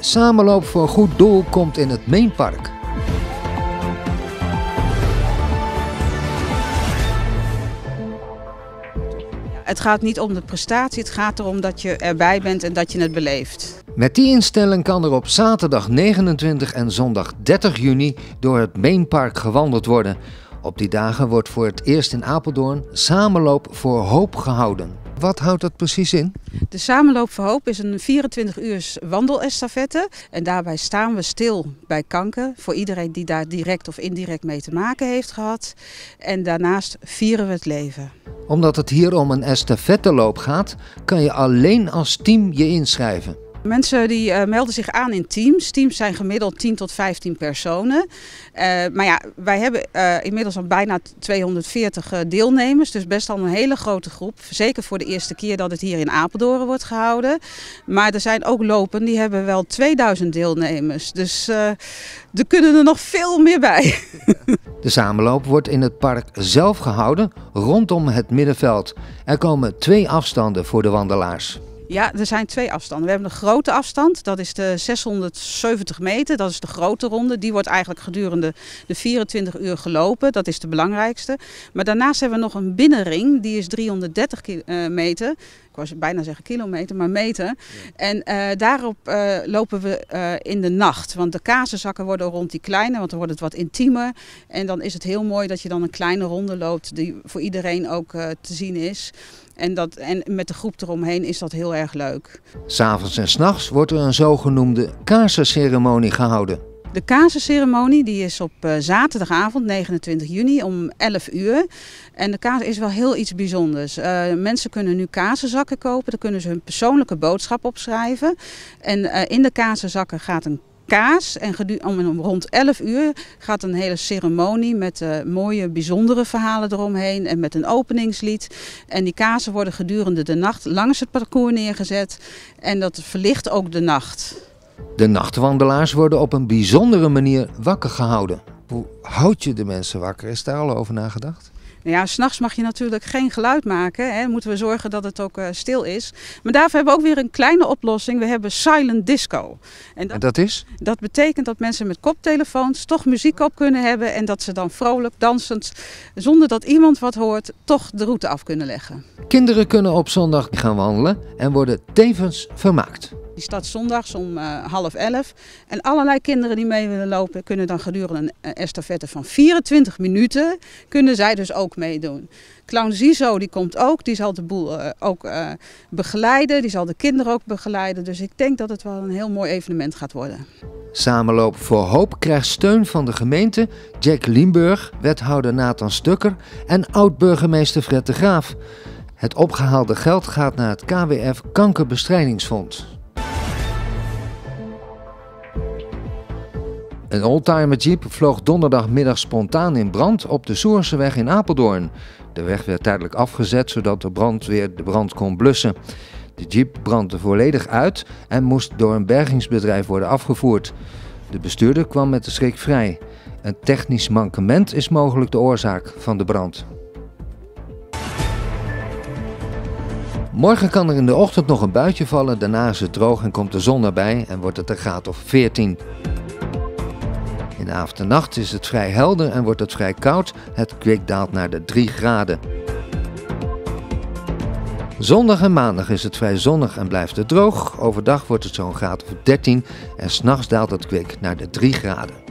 Samenloop voor een goed doel komt in het Meenpark. Het gaat niet om de prestatie, het gaat erom dat je erbij bent en dat je het beleeft. Met die instelling kan er op zaterdag 29 en zondag 30 juni door het Meenpark gewandeld worden. Op die dagen wordt voor het eerst in Apeldoorn Samenloop voor Hoop gehouden. Wat houdt dat precies in? De Samenloop voor Hoop is een 24-uurs wandelestafette. En daarbij staan we stil bij kanker. Voor iedereen die daar direct of indirect mee te maken heeft gehad. En daarnaast vieren we het leven. Omdat het hier om een estafetteloop gaat, kan je alleen als team je inschrijven. Mensen die melden zich aan in teams. Teams zijn gemiddeld 10 tot 15 personen. Maar ja, wij hebben inmiddels al bijna 240 deelnemers. Dus best al een hele grote groep. Zeker voor de eerste keer dat het hier in Apeldoorn wordt gehouden. Maar er zijn ook lopen, die hebben wel 2000 deelnemers. Dus er kunnen er nog veel meer bij. De samenloop wordt in het park zelf gehouden, rondom het middenveld. Er komen 2 afstanden voor de wandelaars. Ja, er zijn 2 afstanden. We hebben een grote afstand, dat is de 670 meter, dat is de grote ronde. Die wordt eigenlijk gedurende de 24 uur gelopen, dat is de belangrijkste. Maar daarnaast hebben we nog een binnenring, die is 330 meter. Ik wou bijna zeggen kilometer, maar meter. Ja. En daarop lopen we in de nacht. Want de kazenzakken worden rond die kleine, want dan wordt het wat intiemer. En dan is het heel mooi dat je dan een kleine ronde loopt die voor iedereen ook te zien is. En met de groep eromheen is dat heel erg leuk. 'S Avonds en 's nachts wordt er een zogenoemde kazenceremonie gehouden. De kazenceremonie die is op zaterdagavond 29 juni om 11 uur. En de kaas is wel heel iets bijzonders. Mensen kunnen nu kazenzakken kopen, daar kunnen ze hun persoonlijke boodschap opschrijven. En in de kazenzakken gaat een kaas en rond 11 uur gaat een hele ceremonie met mooie bijzondere verhalen eromheen en met een openingslied. En die kazen worden gedurende de nacht langs het parcours neergezet en dat verlicht ook de nacht. De nachtwandelaars worden op een bijzondere manier wakker gehouden. Hoe houd je de mensen wakker? Is daar al over nagedacht? Nou ja, 's nachts mag je natuurlijk geen geluid maken. Hè. Moeten we zorgen dat het ook stil is. Maar daarvoor hebben we ook weer een kleine oplossing. We hebben silent disco. En dat is? Dat betekent dat mensen met koptelefoons toch muziek op kunnen hebben. En dat ze dan vrolijk, dansend, zonder dat iemand wat hoort, toch de route af kunnen leggen. Kinderen kunnen op zondag gaan wandelen en worden tevens vermaakt. Die start zondags om 10:30. En allerlei kinderen die mee willen lopen kunnen dan gedurende een estafette van 24 minuten, kunnen zij dus ook meedoen. Clown Zizo die komt ook, die zal de boel ook begeleiden, die zal de kinderen ook begeleiden. Dus ik denk dat het wel een heel mooi evenement gaat worden. Samenloop voor Hoop krijgt steun van de gemeente, Jack Limburg, wethouder Nathan Stukker en oud-burgemeester Fred de Graaf. Het opgehaalde geld gaat naar het KWF Kankerbestrijdingsfonds. Een oldtimer jeep vloog donderdagmiddag spontaan in brand op de Soerseweg in Apeldoorn. De weg werd tijdelijk afgezet zodat de brandweer de brand kon blussen. De jeep brandde volledig uit en moest door een bergingsbedrijf worden afgevoerd. De bestuurder kwam met de schrik vrij. Een technisch mankement is mogelijk de oorzaak van de brand. Morgen kan er in de ochtend nog een buitje vallen, daarna is het droog en komt de zon erbij en wordt het een graad of 14. In de avond en nacht is het vrij helder en wordt het vrij koud. Het kwik daalt naar de 3 graden. Zondag en maandag is het vrij zonnig en blijft het droog. Overdag wordt het zo'n graad of 13 en 's nachts daalt het kwik naar de 3 graden.